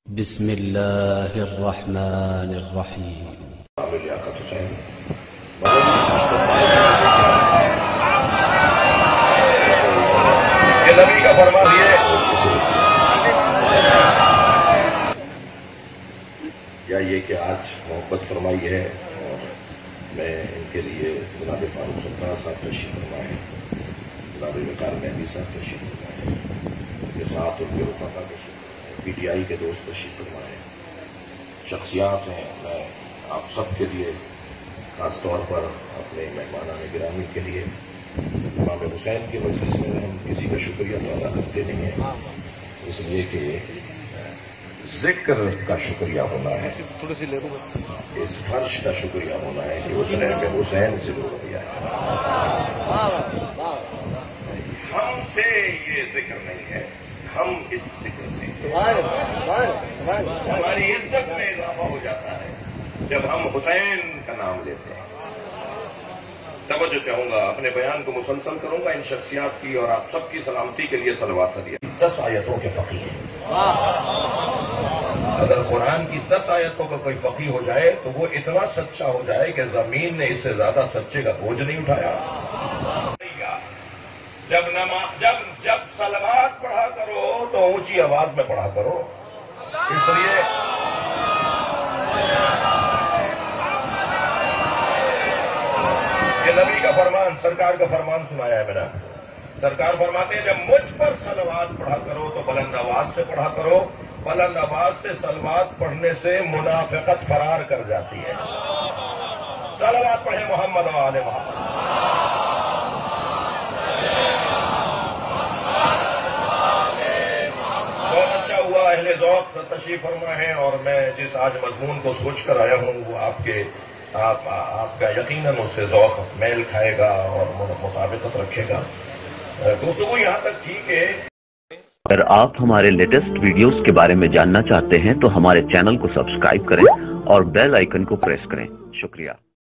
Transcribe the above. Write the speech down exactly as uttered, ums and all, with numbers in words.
بسم الله الرحمن الرحيم. نبی کا فرمان یہ یا یہ کہ آج محبت فرمائی ہے اور میں ان کے لیے جناب فاروق سلطان صاحب تشریف فرمائے ہیں، جناب وقار مہدی صاحب تشریف فرمائے ہیں، یہ ساتھ ان کے رفقا تشریف فرمائے، پی ٹی آئی کے دوست تشریف فرمائے ہیں، شخصیات ہیں. میں آپ سب کے لیے خاص طور پر اپنے مہمانان گرامی کے لیے امام حسین کی مجلس میں ہم کسی کا شکریہ تو ادا کرتے نہیں ہیں، اس لیے کہ ذکر کا شکریہ ہونا ہے، اس فرش کا شکریہ ہونا ہے کہ اس نے ہمیں حسین سے جوڑ دیا ہے. ہم سے یہ ذکر نہیں ہے، ہم اس ذکر سے ہماری عزت میں اضافہ ہو جاتا ہے جب ہم حسین کا نام لیتے ہیں. توجہ چاہوں گا، اپنے بیان کو مسلسل کروں گا ان شخصیات کی اور آپ سب کی سلامتی کے لیے صلوات دیا. دس آیتوں کے فقی ہیں. اگر قرآن کی دس آیتوں کا کوئی فقی ہو جائے تو وہ اتنا سچا ہو جائے کہ زمین نے اس سے زیادہ سچے کا بوجھ نہیں اٹھایا. جب نماز جب جب صلوات پڑھا کرو تو اونچی آواز میں پڑھا کرو، اس لیے یہ نبی کا فرمان، سرکار کا فرمان سنایا ہے میں نے. سرکار فرماتے ہیں جب مجھ پر صلوات پڑھا کرو تو بلند آواز سے پڑھا کرو، بلند آواز سے صلوات پڑھنے سے منافقت فرار کر جاتی ہے. صلوات پڑھیں محمد و آل محمد. بہت اچھا ہوا اہل ذوق تشریف فرما ہے، اور میں جس آج مضمون کو سوچ کر آیا ہوں وہ آپ کے آپ آپ کا یقیناً اس سے ذوق میل کھائے گا اور مطابقت رکھے گا. گفتگو یہاں تک تھی کہ اگر آپ ہمارے لیٹسٹ ویڈیوز کے بارے میں جاننا چاہتے ہیں تو ہمارے چینل کو سبسکرائب کریں اور بیل آئیکن کو پریس کریں. شکریہ.